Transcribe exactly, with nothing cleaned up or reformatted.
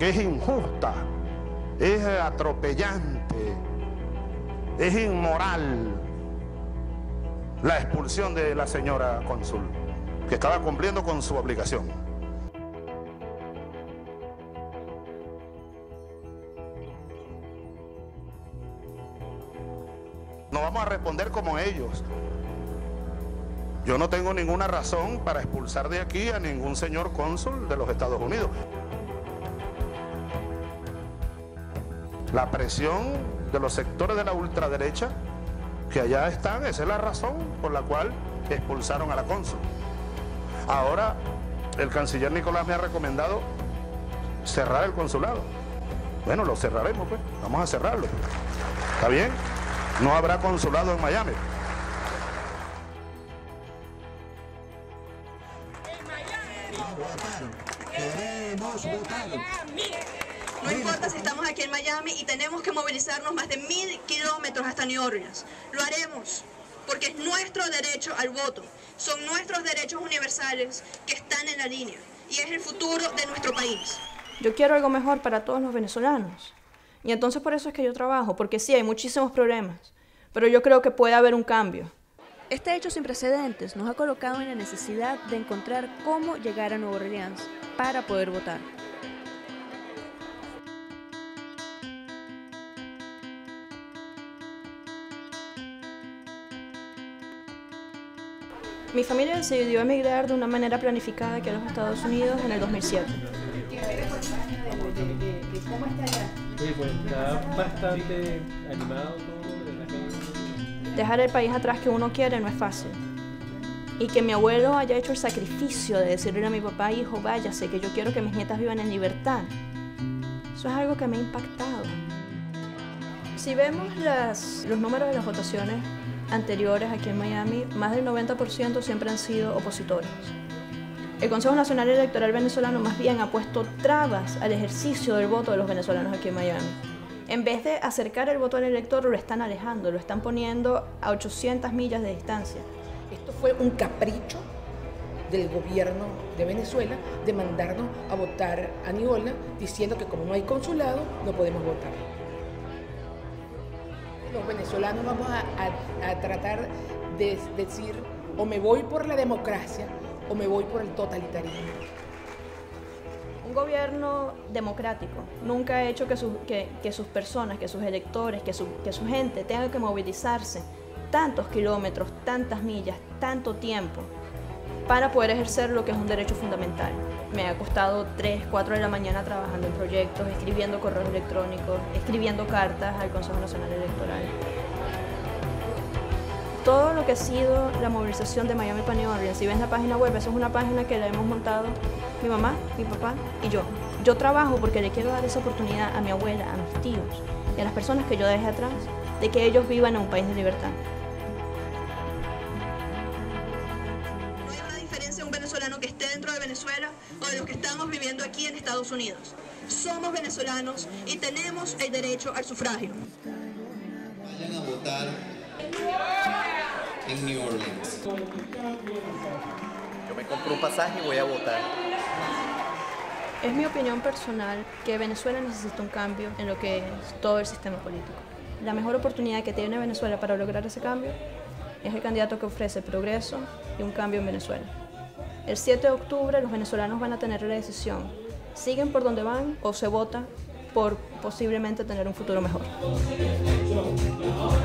porque es injusta, es atropellante, es inmoral la expulsión de la señora cónsul, que estaba cumpliendo con su obligación. No vamos a responder como ellos. Yo no tengo ninguna razón para expulsar de aquí a ningún señor cónsul de los Estados Unidos. La presión de los sectores de la ultraderecha que allá están, esa es la razón por la cual expulsaron a la cónsul. Ahora el canciller Nicolás me ha recomendado cerrar el consulado. Bueno, lo cerraremos, pues, vamos a cerrarlo. ¿Está bien? No habrá consulado en Miami. Queremos votar. No importa si estamos aquí en Miami y tenemos que movilizarnos más de mil kilómetros hasta New Orleans. Lo haremos porque es nuestro derecho al voto. Son nuestros derechos universales que están en la línea y es el futuro de nuestro país. Yo quiero algo mejor para todos los venezolanos. Y entonces por eso es que yo trabajo, porque sí, hay muchísimos problemas, pero yo creo que puede haber un cambio. Este hecho sin precedentes nos ha colocado en la necesidad de encontrar cómo llegar a Nueva Orleans para poder votar. Mi familia decidió emigrar de una manera planificada aquí a los Estados Unidos en el dos mil siete. ¿Cómo está allá? Sí, pues está bastante animado todo, la gente. Dejar el país atrás que uno quiere no es fácil. Y que mi abuelo haya hecho el sacrificio de decirle a mi papá, hijo, váyase, que yo quiero que mis nietas vivan en libertad. Eso es algo que me ha impactado. Si vemos las, los números de las votaciones anteriores aquí en Miami, más del noventa por ciento siempre han sido opositores. El Consejo Nacional Electoral venezolano más bien ha puesto trabas al ejercicio del voto de los venezolanos aquí en Miami. En vez de acercar el voto al elector, lo están alejando, lo están poniendo a ochocientas millas de distancia. Esto fue un capricho del gobierno de Venezuela de mandarnos a votar a New Orleans diciendo que como no hay consulado, no podemos votar. Los venezolanos vamos a, a, a tratar de decir o me voy por la democracia o me voy por el totalitarismo. Un gobierno democrático nunca ha hecho que, su, que, que sus personas, que sus electores, que su, que su gente tengan que movilizarse tantos kilómetros, tantas millas, tanto tiempo para poder ejercer lo que es un derecho fundamental. Me ha costado tres, cuatro de la mañana trabajando en proyectos, escribiendo correos electrónicos, escribiendo cartas al Consejo Nacional Electoral. Todo lo que ha sido la movilización de Miami para New Orleans, si ves la página web, esa es una página que la hemos montado mi mamá, mi papá y yo. Yo trabajo porque le quiero dar esa oportunidad a mi abuela, a mis tíos y a las personas que yo dejé atrás, de que ellos vivan en un país de libertad. No hay una diferencia un venezolano que esté dentro de Venezuela o de los que estamos viviendo aquí en Estados Unidos. Somos venezolanos y tenemos el derecho al sufragio. Vayan a votar en New Orleans. Yo me compro un pasaje y voy a votar. Es mi opinión personal que Venezuela necesita un cambio en lo que es todo el sistema político. La mejor oportunidad que tiene Venezuela para lograr ese cambio es el candidato que ofrece progreso y un cambio en Venezuela. El siete de octubre los venezolanos van a tener la decisión. ¿Siguen por donde van o se vota por posiblemente tener un futuro mejor?